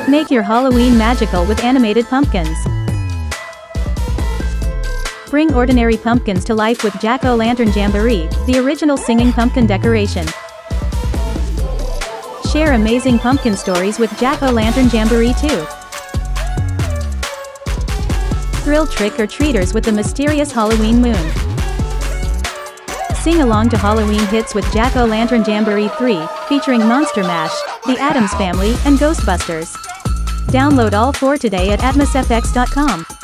Make your Halloween magical with animated pumpkins. Bring ordinary pumpkins to life with Jack-O-Lantern Jamboree, the original singing pumpkin decoration. Share amazing pumpkin stories with Jack-O-Lantern Jamboree too. Thrill trick-or-treaters with the mysterious Halloween moon. Sing along to Halloween hits with Jack-O-Lantern Jamboree 3, featuring Monster Mash, The Addams Family, and Ghostbusters. Download all 4 today at AtmosFX.com.